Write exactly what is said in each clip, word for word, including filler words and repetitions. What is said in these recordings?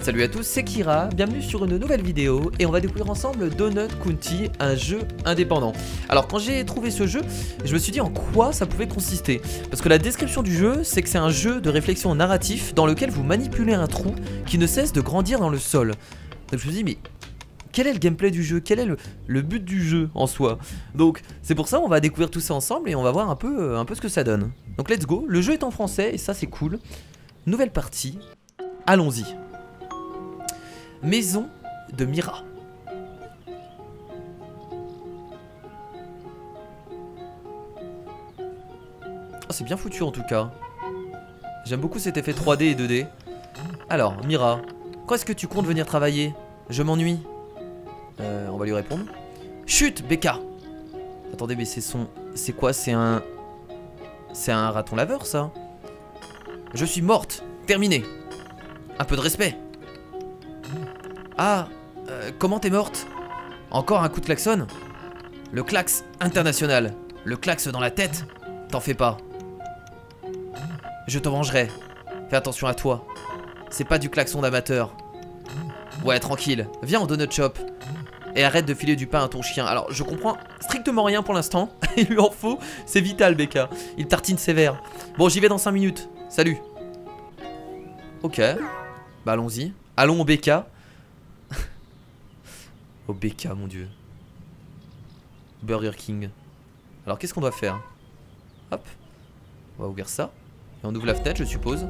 Salut à tous, c'est Kira, bienvenue sur une nouvelle vidéo et on va découvrir ensemble Donut County, un jeu indépendant. Alors quand j'ai trouvé ce jeu, je me suis dit en quoi ça pouvait consister. Parce que la description du jeu, c'est que c'est un jeu de réflexion narratif dans lequel vous manipulez un trou qui ne cesse de grandir dans le sol. Donc je me suis dit mais quel est le gameplay du jeu? Quel est le, le but du jeu en soi? Donc c'est pour ça on va découvrir tout ça ensemble et on va voir un peu, un peu ce que ça donne. Donc let's go, le jeu est en français et ça c'est cool. Nouvelle partie, allons-y. Maison de Mira. Oh, c'est bien foutu en tout cas. J'aime beaucoup cet effet trois D et deux D. Alors, Mira, quand est-ce que tu comptes venir travailler? Je m'ennuie. Euh, on va lui répondre. Chut, Becca. Attendez, mais c'est son... C'est quoi? C'est un... C'est un raton laveur, ça? Je suis morte. Terminé. Un peu de respect. Ah, euh, comment t'es morte? Encore un coup de klaxon? Le klax international. Le klax dans la tête? T'en fais pas. Je te vengerai. Fais attention à toi. C'est pas du klaxon d'amateur. Ouais, tranquille. Viens en donut shop. Et arrête de filer du pain à ton chien. Alors, je comprends strictement rien pour l'instant. Il lui en faut. C'est vital, Becca. Il tartine sévère. Bon, j'y vais dans cinq minutes. Salut. Ok. Bah, allons-y. Allons au Becca. Au Becca, mon dieu. Burger King. Alors, qu'est-ce qu'on doit faire? Hop. On va ouvrir ça. Et on ouvre la fenêtre, je suppose.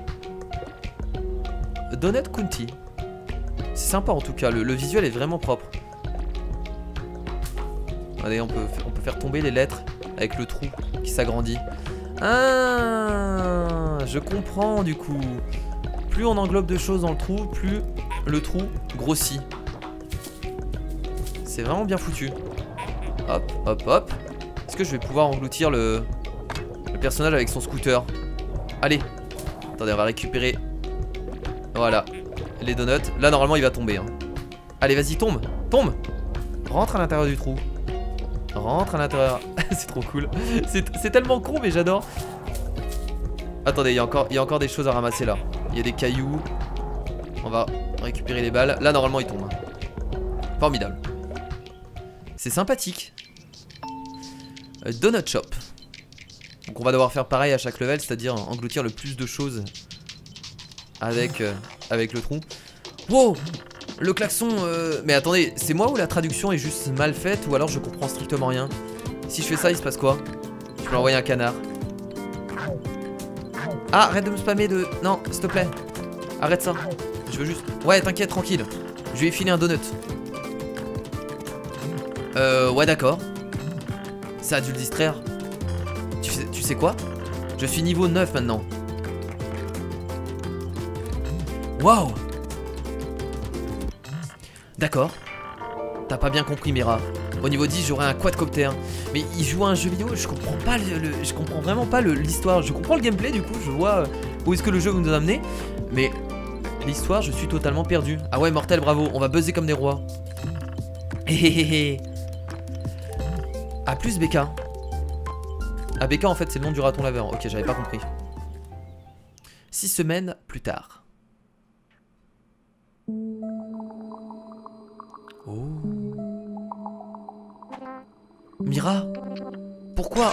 Donut County. C'est sympa en tout cas. Le, le visuel est vraiment propre. Allez, on peut, on peut faire tomber les lettres avec le trou qui s'agrandit. Ah, je comprends du coup. Plus on englobe de choses dans le trou, plus le trou grossit. C'est vraiment bien foutu. Hop, hop, hop. Est-ce que je vais pouvoir engloutir le, le personnage avec son scooter? Allez. Attendez, on va récupérer. Voilà. Les donuts. Là, normalement, il va tomber. Hein. Allez, vas-y, tombe. Tombe. Rentre à l'intérieur du trou. Rentre à l'intérieur. C'est trop cool. C'est tellement con, mais j'adore. Attendez, il y a encore, il y a encore des choses à ramasser là. Il y a des cailloux. On va récupérer les balles. Là, normalement, il tombe. Formidable. C'est sympathique. euh, Donut Shop. Donc on va devoir faire pareil à chaque level, c'est-à-dire engloutir le plus de choses avec, euh, avec le trou. Wow. Le klaxon euh... Mais attendez, c'est moi ou la traduction est juste mal faite? Ou alors je comprends strictement rien? Si je fais ça, il se passe quoi? Je peux envoyer un canard. Ah, arrête de me spammer de... Non, s'il te plaît. Arrête ça. Je veux juste... Ouais, t'inquiète, tranquille. Je vais filer un donut. Euh, ouais, d'accord. Ça a dû le distraire. Tu sais, tu sais quoi? Je suis niveau neuf maintenant. Waouh. D'accord. T'as pas bien compris, Mira. Au niveau dix, j'aurai un quadcopter. Mais il joue à un jeu vidéo, je comprends pas le, le je comprends vraiment pas l'histoire. Je comprends le gameplay, du coup, je vois où est-ce que le jeu vous nous a amené. Mais l'histoire, je suis totalement perdu. Ah ouais, mortel, bravo. On va buzzer comme des rois. Héhéhé. A plus, Becca. Ah, Becca, en fait, c'est le nom du raton laveur. Ok, j'avais pas compris. Six semaines plus tard. Oh. Mira, pourquoi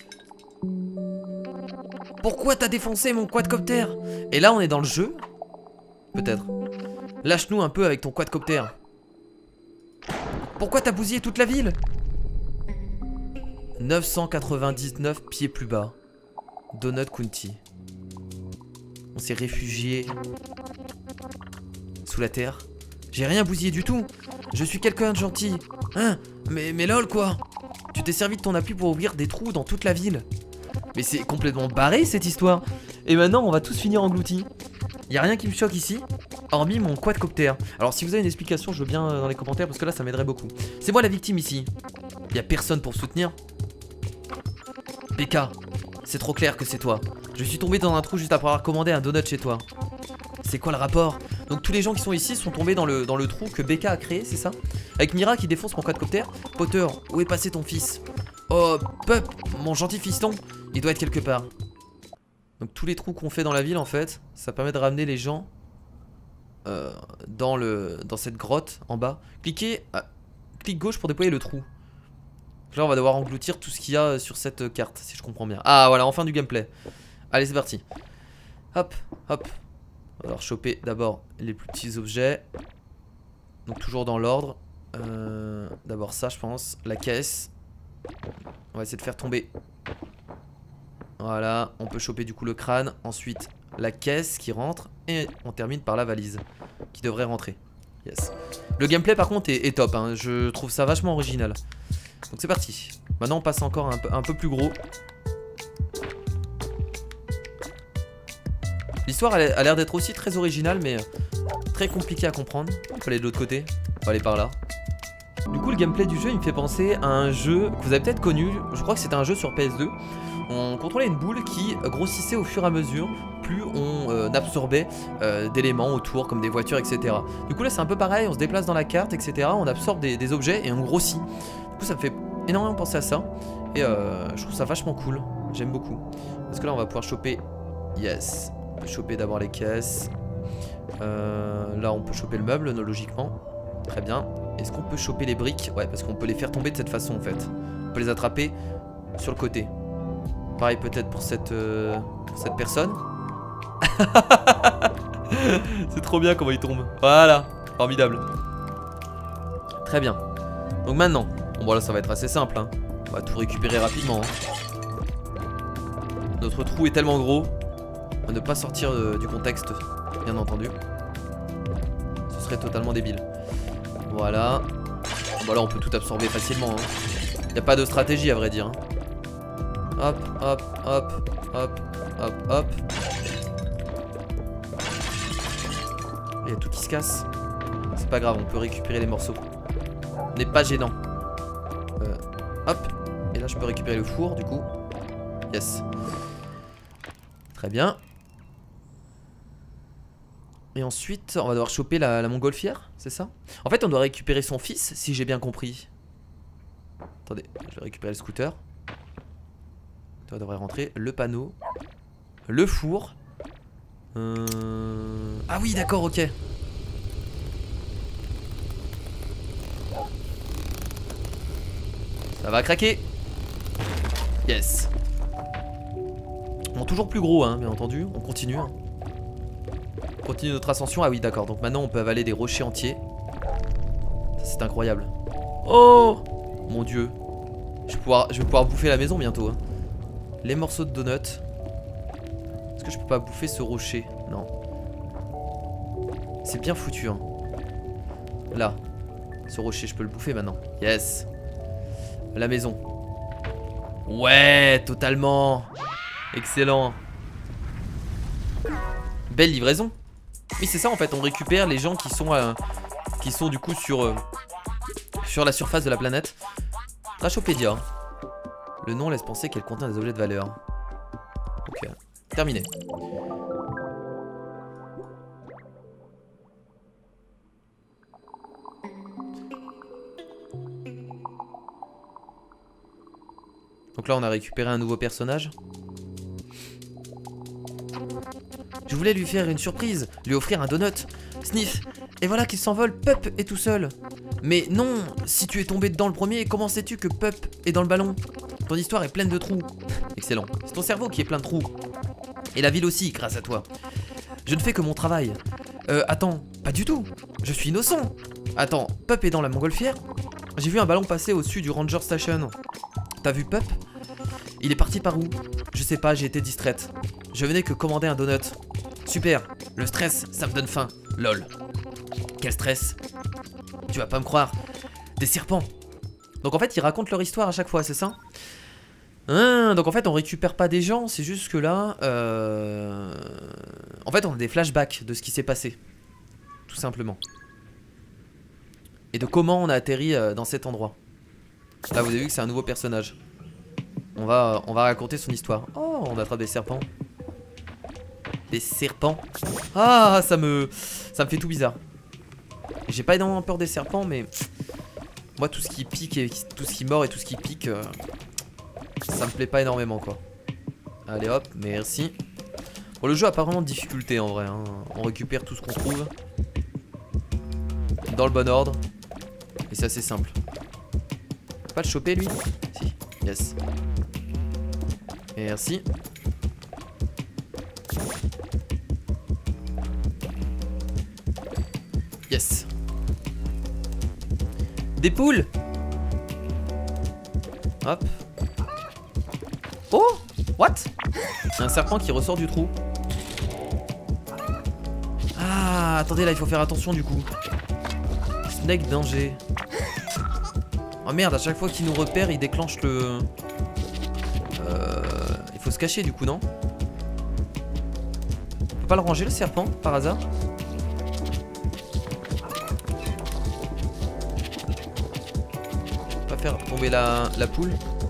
Pourquoi t'as défoncé mon quadcopter? Et là, on est dans le jeu? Peut-être. Lâche-nous un peu avec ton quadcopter. Pourquoi t'as bousillé toute la ville? neuf cent quatre-vingt-dix-neuf pieds plus bas. Donut County. On s'est réfugié sous la terre. J'ai rien bousillé du tout. Je suis quelqu'un de gentil. Hein? Mais, mais lol quoi. Tu t'es servi de ton appui pour ouvrir des trous dans toute la ville. Mais c'est complètement barré cette histoire. Et maintenant on va tous finir engloutis. Y'a rien qui me choque ici, hormis mon quadcopter. Alors si vous avez une explication, je veux bien dans les commentaires parce que là ça m'aiderait beaucoup. C'est moi la victime ici. Y'a personne pour soutenir. Becca, c'est trop clair que c'est toi. Je suis tombé dans un trou juste après avoir commandé un donut chez toi. C'est quoi le rapport? Donc tous les gens qui sont ici sont tombés dans le, dans le trou que Becca a créé, c'est ça? Avec Mira qui défonce mon quadcopter. Potter, où est passé ton fils? Oh, Pup, mon gentil fiston. Il doit être quelque part. Donc tous les trous qu'on fait dans la ville en fait, ça permet de ramener les gens euh, dans, le, dans cette grotte en bas. Cliquez, ah, clic gauche pour déployer le trou. Là on va devoir engloutir tout ce qu'il y a sur cette carte, si je comprends bien. Ah voilà, enfin du gameplay. Allez c'est parti. Hop, hop. Alors choper d'abord les plus petits objets. Donc toujours dans l'ordre. euh, D'abord ça je pense. La caisse. On va essayer de faire tomber. Voilà, on peut choper du coup le crâne. Ensuite la caisse qui rentre. Et on termine par la valise qui devrait rentrer. Yes. Le gameplay par contre est, est top hein. Je trouve ça vachement original. Donc c'est parti. Maintenant on passe encore un peu, un peu plus gros. L'histoire a l'air d'être aussi très originale, mais très compliquée à comprendre. On peut aller de l'autre côté. On va aller par là. Du coup le gameplay du jeu il me fait penser à un jeu que vous avez peut-être connu. Je crois que c'était un jeu sur P S deux. On contrôlait une boule qui grossissait au fur et à mesure. Plus on euh, absorbait euh, d'éléments autour comme des voitures etc. Du coup là c'est un peu pareil. On se déplace dans la carte etc. On absorbe des, des objets et on grossit. Du coup ça me fait énormément penser à ça. Et euh, je trouve ça vachement cool. J'aime beaucoup. Parce que là on va pouvoir choper. Yes. On peut choper d'abord les caisses. euh, Là on peut choper le meuble logiquement. Très bien. Est-ce qu'on peut choper les briques? Ouais parce qu'on peut les faire tomber de cette façon en fait. On peut les attraper sur le côté. Pareil peut-être pour cette, euh, pour cette personne. C'est trop bien comment il tombe. Voilà, formidable. Très bien. Donc maintenant, bon là ça va être assez simple hein. On va tout récupérer rapidement hein. Notre trou est tellement gros. On va ne pas sortir euh, du contexte, bien entendu. Ce serait totalement débile. Voilà. Bon là on peut tout absorber facilement hein. Y a pas de stratégie à vrai dire hein. Hop, hop, hop, hop, hop, hop. Il y a tout qui se casse. C'est pas grave, on peut récupérer les morceaux. N'est pas gênant. euh, Hop. Et là je peux récupérer le four du coup. Yes. Très bien. Et ensuite on va devoir choper la, la montgolfière. C'est ça? En fait on doit récupérer son fils si j'ai bien compris. Attendez, je vais récupérer le scooter. Ça devrait rentrer. Le panneau. Le four. euh... Ah oui d'accord ok. Ça va craquer. Yes. Bon toujours plus gros hein bien entendu. On continue hein. On continue notre ascension. Ah oui d'accord. Donc maintenant on peut avaler des rochers entiers. C'est incroyable. Oh mon dieu. Je vais pouvoir, je vais pouvoir bouffer la maison bientôt hein. Les morceaux de donut. Est-ce que je peux pas bouffer ce rocher? Non. C'est bien foutu hein. Là. Ce rocher je peux le bouffer maintenant. Yes. La maison. Ouais totalement. Excellent. Belle livraison. Oui c'est ça en fait. On récupère les gens qui sont euh, Qui sont du coup sur euh, Sur la surface de la planète. Trashopédia. Le nom laisse penser qu'elle contient des objets de valeur. Ok, terminé. Donc là on a récupéré un nouveau personnage. Je voulais lui faire une surprise, lui offrir un donut. Sniff. Et voilà qu'il s'envole, Pup est tout seul. Mais non, si tu es tombé dedans le premier, comment sais-tu que Pup est dans le ballon? Ton histoire est pleine de trous. Excellent. C'est ton cerveau qui est plein de trous. Et la ville aussi, grâce à toi. Je ne fais que mon travail. Euh, attends, pas du tout. Je suis innocent. Attends, Pup est dans la montgolfière? J'ai vu un ballon passer au-dessus du Ranger Station. T'as vu Pup? Il est parti par où? Je sais pas, j'ai été distraite. Je venais que commander un donut. Super, le stress, ça me donne faim. Lol. Quel stress? Tu vas pas me croire. Des serpents. Donc en fait ils racontent leur histoire à chaque fois, c'est ça? Hein, donc en fait on récupère pas des gens, c'est juste que là euh... en fait on a des flashbacks de ce qui s'est passé. Tout simplement. Et de comment on a atterri dans cet endroit. Là vous avez vu que c'est un nouveau personnage. On va, on va raconter son histoire. Oh, on attrape des serpents. Des serpents. Ah, ça me, ça me fait tout bizarre. J'ai pas énormément peur des serpents, mais moi tout ce qui pique et tout ce qui mord et tout ce qui pique, euh, ça me plaît pas énormément quoi. Allez hop, merci. Bon, le jeu a pas vraiment de difficulté en vrai hein. On récupère tout ce qu'on trouve. dans le bon ordre. Et c'est assez simple. Pas le choper lui? Si, yes. Merci. Yes. Des poules. Hop. Oh, what? Un serpent qui ressort du trou. Ah, attendez, là il faut faire attention du coup. Snake danger. Oh merde, à chaque fois qu'il nous repère, il déclenche le... Euh... Il faut se cacher du coup, non? On peut pas le ranger le serpent, par hasard? Pas faire tomber la, la poule.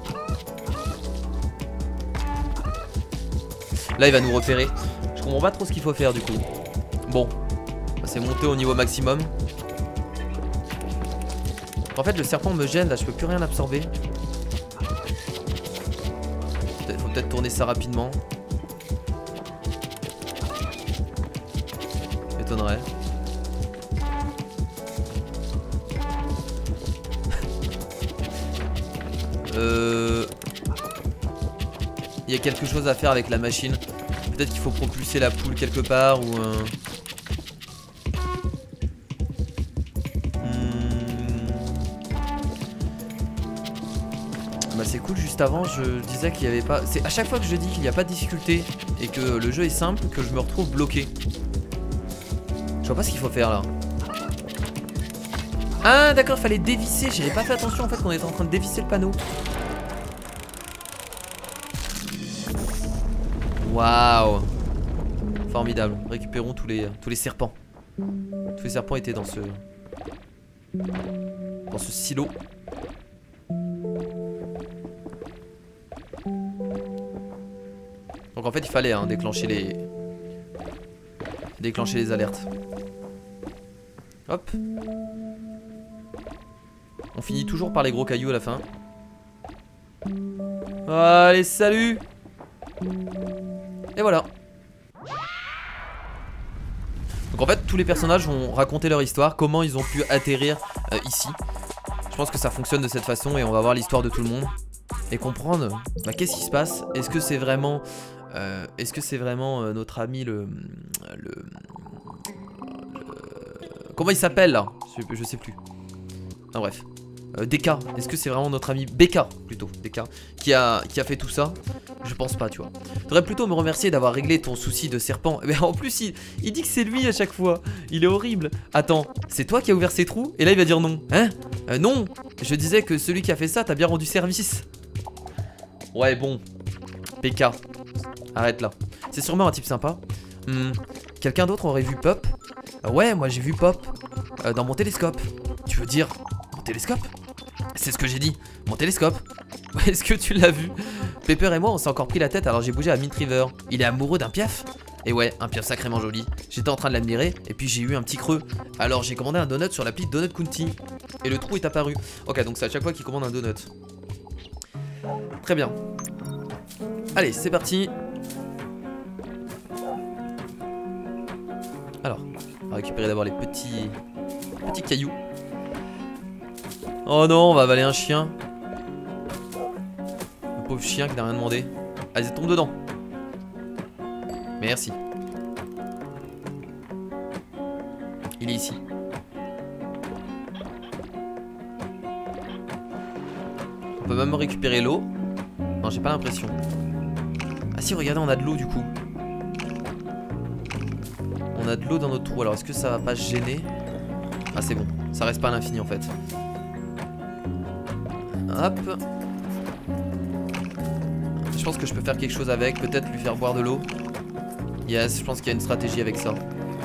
Là il va nous repérer. Je comprends pas trop ce qu'il faut faire du coup. Bon, c'est monter au niveau maximum. En fait le serpent me gêne là, je peux plus rien absorber. Faut peut-être tourner ça rapidement. M'étonnerait. Euh... Il y a quelque chose à faire avec la machine. Peut-être qu'il faut propulser la poule quelque part ou... Euh... Bah c'est cool, juste avant je disais qu'il n'y avait pas... C'est à chaque fois que je dis qu'il n'y a pas de difficulté et que le jeu est simple que je me retrouve bloqué. Je vois pas ce qu'il faut faire là. Ah d'accord, fallait dévisser, j'avais pas fait attention en fait qu'on était en train de dévisser le panneau. Waouh. Formidable, récupérons tous les, tous les serpents. Tous les serpents étaient dans ce... Dans ce silo. Donc en fait il fallait hein, déclencher les déclencher les alertes. Hop. On finit toujours par les gros cailloux à la fin. Allez salut. Et voilà. Donc en fait tous les personnages vont raconter leur histoire, comment ils ont pu atterrir euh, ici. Je pense que ça fonctionne de cette façon et on va voir l'histoire de tout le monde et comprendre bah, qu'est-ce qui se passe. Est-ce que c'est vraiment euh, est-ce que c'est vraiment euh, notre ami le, le, le comment il s'appelle là, je, je sais plus. Ah bref, euh, D K. Est-ce que c'est vraiment notre ami B K plutôt D K qui a qui a fait tout ça? Je pense pas, tu vois. Tu devrais plutôt me remercier d'avoir réglé ton souci de serpent. Mais en plus, il, il dit que c'est lui à chaque fois. Il est horrible. Attends, c'est toi qui as ouvert ces trous? Et là, il va dire non. Hein? euh, Non. Je disais que celui qui a fait ça t'a bien rendu service. Ouais, bon. P K. Arrête là. C'est sûrement un type sympa. Hmm. Quelqu'un d'autre aurait vu Pop? euh, Ouais, moi j'ai vu Pop. Euh, dans mon télescope. Tu veux dire mon télescope? C'est ce que j'ai dit. Mon télescope. Est-ce que tu l'as vu? Pepper et moi on s'est encore pris la tête alors j'ai bougé à Mint River. Il est amoureux d'un piaf? Et ouais, un piaf sacrément joli. J'étais en train de l'admirer et puis j'ai eu un petit creux. Alors j'ai commandé un donut sur l'appli Donut County. Et le trou est apparu. Ok, donc c'est à chaque fois qu'il commande un donut. Très bien. Allez, c'est parti. Alors, on va récupérer d'abord les petits petits cailloux. Oh non, on va avaler un chien. Le pauvre chien qui n'a rien demandé. Allez, tombe dedans. Merci. Il est ici. On peut même récupérer l'eau. Non, j'ai pas l'impression. Ah si, regardez, on a de l'eau du coup. On a de l'eau dans notre trou. Alors, est-ce que ça va pas se gêner? Ah, c'est bon. Ça reste pas à l'infini en fait. Hop. Je pense que je peux faire quelque chose avec. Peut-être lui faire boire de l'eau. Yes, je pense qu'il y a une stratégie avec ça.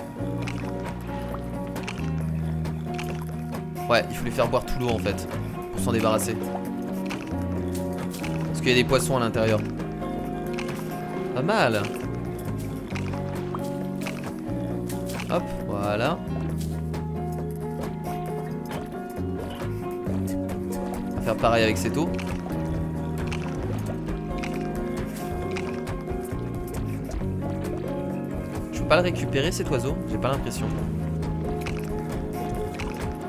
Ouais, il faut lui faire boire tout l'eau en fait. Pour s'en débarrasser. Parce qu'il y a des poissons à l'intérieur. Pas mal. Hop, voilà. On va faire pareil avec cette eau. Je peux pas le récupérer cet oiseau, j'ai pas l'impression.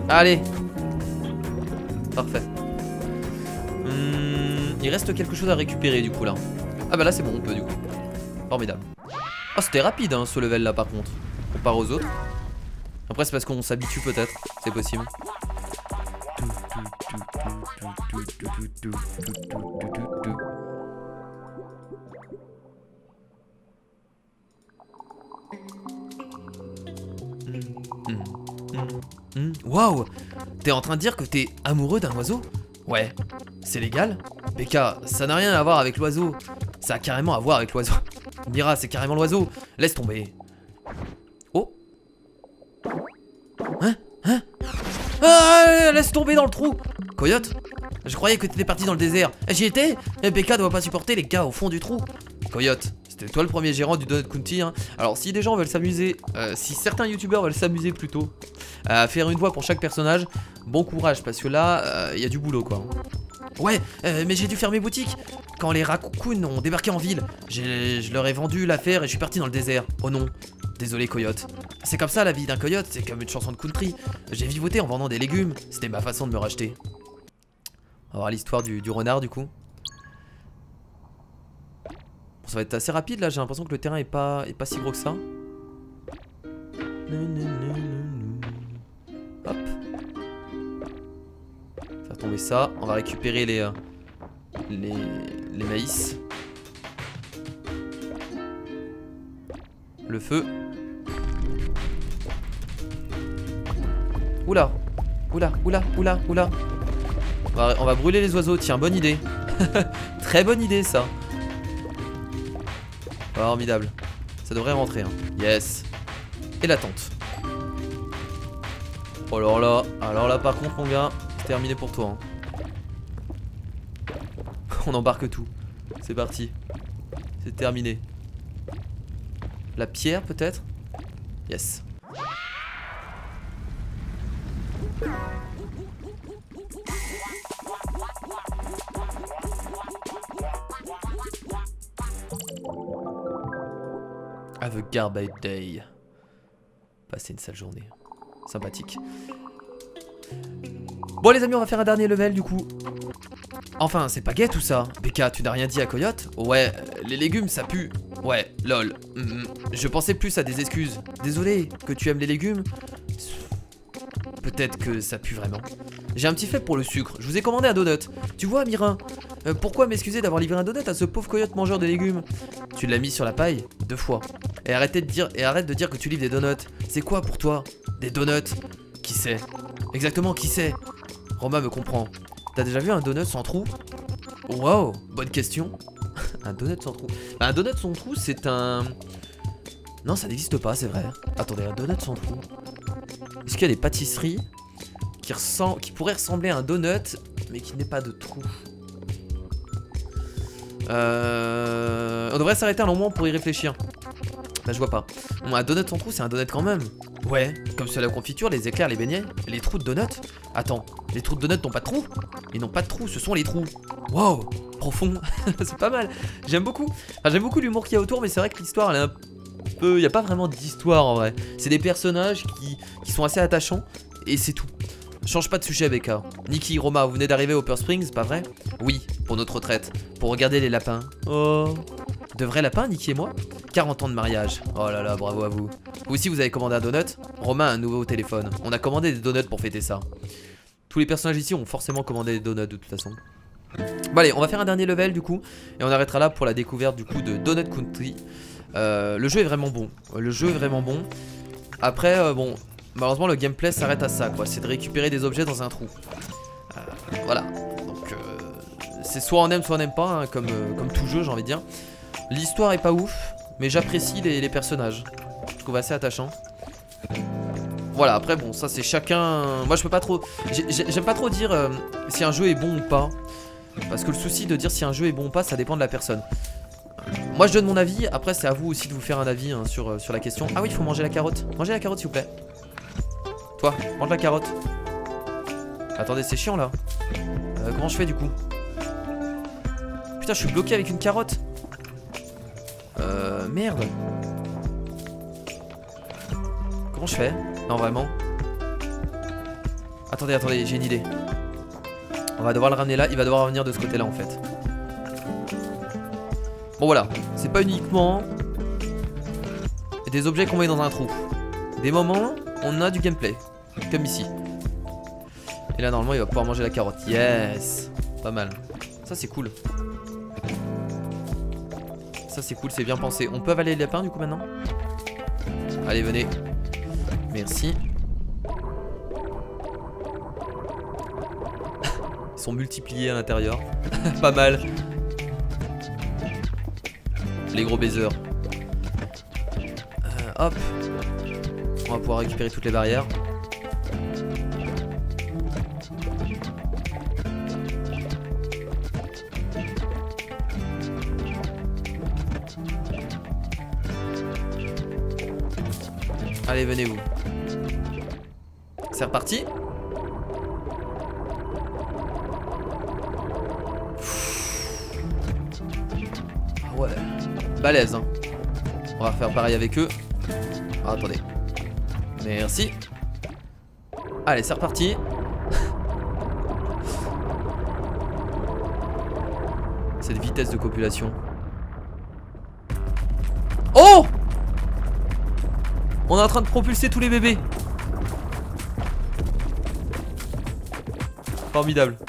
Allez. Parfait. Hum, il reste quelque chose à récupérer du coup là. Ah bah là c'est bon, on peut du coup. Formidable. Oh c'était rapide hein, ce level là par contre. Comparé aux autres. Après c'est parce qu'on s'habitue peut-être. C'est possible. Waouh! T'es en train de dire que t'es amoureux d'un oiseau? Ouais. C'est légal? B K, ça n'a rien à voir avec l'oiseau. Ça a carrément à voir avec l'oiseau. Mira, c'est carrément l'oiseau. Laisse tomber. Oh. Hein? Hein? Ah, laisse tomber dans le trou. Coyote? Je croyais que t'étais parti dans le désert. J'y étais? B K doit pas supporter les gars au fond du trou. Coyote, c'était toi le premier gérant du Donut County hein. Alors si des gens veulent s'amuser, euh, si certains youtubeurs veulent s'amuser plutôt à faire une voix pour chaque personnage, bon courage parce que là, il euh, y a du boulot quoi. Ouais, euh, mais j'ai dû fermer boutique. Quand les raccoons ont débarqué en ville, je leur ai vendu l'affaire et je suis parti dans le désert. Oh non, désolé Coyote. C'est comme ça la vie d'un coyote, c'est comme une chanson de country. J'ai vivoté en vendant des légumes, c'était ma façon de me racheter. On va voir l'histoire du, du renard du coup. Bon, ça va être assez rapide là, j'ai l'impression que le terrain est pas, est pas si gros que ça. Hop. Faire tomber ça. On va récupérer les, euh, les, les maïs. Le feu. Oula. Oula, oula, oula, oula. On va, on va brûler les oiseaux. Tiens, bonne idée. Très bonne idée ça. Formidable. Ça devrait rentrer. Hein. Yes. Et la tente. Oh alors là, alors là par contre mon gars, c'est terminé pour toi. Hein. On embarque tout. C'est parti. C'est terminé. La pierre peut-être? Yes. Have a garbage day. Passez une sale journée. Sympathique. Bon les amis, on va faire un dernier level du coup. Enfin, c'est pas gay tout ça. B K, tu n'as rien dit à Coyote? Ouais, les légumes ça pue. Ouais, lol. Mm, je pensais plus à des excuses. Désolé que tu aimes les légumes. Peut-être que ça pue vraiment. J'ai un petit fait pour le sucre. Je vous ai commandé un donut. Tu vois, Mirin, euh, pourquoi m'excuser d'avoir livré un donut à ce pauvre coyote mangeur de légumes? Tu l'as mis sur la paille deux fois. Et arrêtez de dire, et arrête de dire que tu livres des donuts. C'est quoi pour toi? Des donuts? Qui sait? Exactement, qui sait? Romain me comprend. T'as déjà vu un donut sans trou? Wow, bonne question. Un donut sans trou. Bah, un donut sans trou, c'est un... Non, ça n'existe pas, c'est vrai. Attendez, un donut sans trou. Est-ce qu'il y a des pâtisseries qui, ressemblent, qui pourraient ressembler à un donut, mais qui n'ait pas de trou? Euh... On devrait s'arrêter un long moment pour y réfléchir. Bah, je vois pas. Bon, un donut sans trou, c'est un donut quand même. Ouais, comme c'est la confiture, les éclairs, les beignets, les trous de donut. Attends, les trous de donut n'ont pas de trous? Ils n'ont pas de trous, ce sont les trous. Wow, profond. C'est pas mal. J'aime beaucoup. Enfin, j'aime beaucoup l'humour qu'il y a autour, mais c'est vrai que l'histoire, elle est un peu... Il n'y a pas vraiment d'histoire en vrai. C'est des personnages qui, qui sont assez attachants, et c'est tout. Change pas de sujet, B K. Nikki, Roma, vous venez d'arriver au Pearl Springs, pas vrai? Oui, pour notre retraite. Pour regarder les lapins. Oh. De vrais lapins, Nikki et moi? quarante ans de mariage. Oh là là, bravo à vous. Vous aussi, vous avez commandé un donut? Romain a un nouveau téléphone. On a commandé des donuts pour fêter ça. Tous les personnages ici ont forcément commandé des donuts de toute façon. Bon allez, on va faire un dernier level du coup. Et on arrêtera là pour la découverte du coup de Donut Country. Euh, le jeu est vraiment bon. Le jeu est vraiment bon. Après, euh, bon, malheureusement le gameplay s'arrête à ça quoi. C'est de récupérer des objets dans un trou. Euh, voilà. Donc, euh, c'est soit on aime, soit on n'aime pas, hein, comme, euh, comme tout jeu, j'ai envie de dire. L'histoire est pas ouf, mais j'apprécie les, les personnages. Je trouve assez attachant. Voilà, après bon, ça c'est chacun. Moi je peux pas trop. J'aime pas trop dire euh, si un jeu est bon ou pas. Parce que le souci de dire si un jeu est bon ou pas, ça dépend de la personne. Moi je donne mon avis, après c'est à vous aussi de vous faire un avis hein, sur, euh, sur la question. Ah oui, il faut manger la carotte. Mangez la carotte s'il vous plaît. Toi, mange la carotte. Attendez, c'est chiant là. Euh, comment je fais du coup? Putain, je suis bloqué avec une carotte. Euh, merde. Comment je fais? Non, vraiment. Attendez, attendez, j'ai une idée. On va devoir le ramener là, il va devoir revenir de ce côté là en fait. Bon voilà, c'est pas uniquement des objets qu'on met dans un trou. Des moments, on a du gameplay. Comme ici. Et là normalement il va pouvoir manger la carotte. Yes. Pas mal. Ça c'est cool. Ça c'est cool, c'est bien pensé. On peut avaler les lapins du coup maintenant? Allez venez. Merci. Ils sont multipliés à l'intérieur. Pas mal. Les gros baisers. Euh, hop. On va pouvoir récupérer toutes les barrières. Allez, venez vous. C'est reparti. Ah ouais. Balèze hein. On va refaire pareil avec eux. Ah, attendez. Merci. Allez, c'est reparti. Cette vitesse de copulation. Oh! On est en train de propulser tous les bébés. Formidable.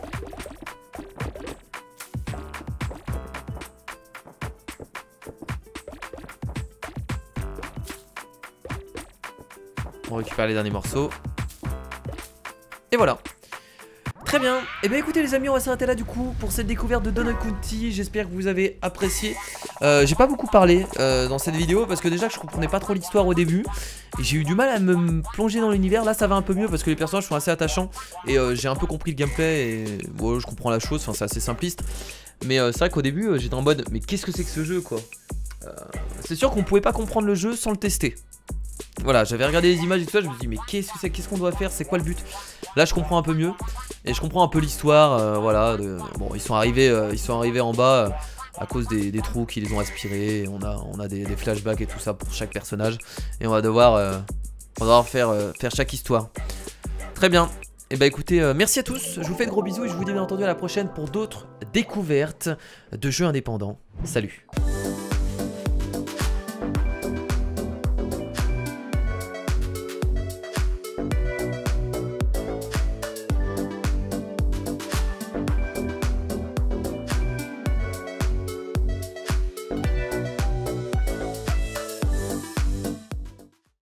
On récupère les derniers morceaux. Et voilà. Très bien. Et bien écoutez les amis, on va s'arrêter là du coup pour cette découverte de Donut County. J'espère que vous avez apprécié. euh, J'ai pas beaucoup parlé euh, dans cette vidéo parce que déjà que je comprenais pas trop l'histoire au début. Et j'ai eu du mal à me plonger dans l'univers. Là ça va un peu mieux parce que les personnages sont assez attachants. Et euh, j'ai un peu compris le gameplay. Et bon, je comprends la chose, enfin, c'est assez simpliste. Mais euh, c'est vrai qu'au début euh, j'étais en mode mais qu'est-ce que c'est que ce jeu quoi. euh, C'est sûr qu'on pouvait pas comprendre le jeu sans le tester. Voilà, j'avais regardé les images et tout ça, je me dis mais qu'est-ce que c'est, qu'est-ce qu'on doit faire, c'est quoi le but? Là je comprends un peu mieux et je comprends un peu l'histoire, euh, voilà. De, bon, ils sont arrivés, euh, ils sont arrivés en bas euh, à cause des, des trous qui les ont aspirés. Et on a, on a des, des flashbacks et tout ça pour chaque personnage et on va devoir, euh, on va devoir faire, euh, faire chaque histoire. Très bien. Et bah écoutez, euh, merci à tous. Je vous fais de gros bisous et je vous dis bien entendu à la prochaine pour d'autres découvertes de jeux indépendants. Salut.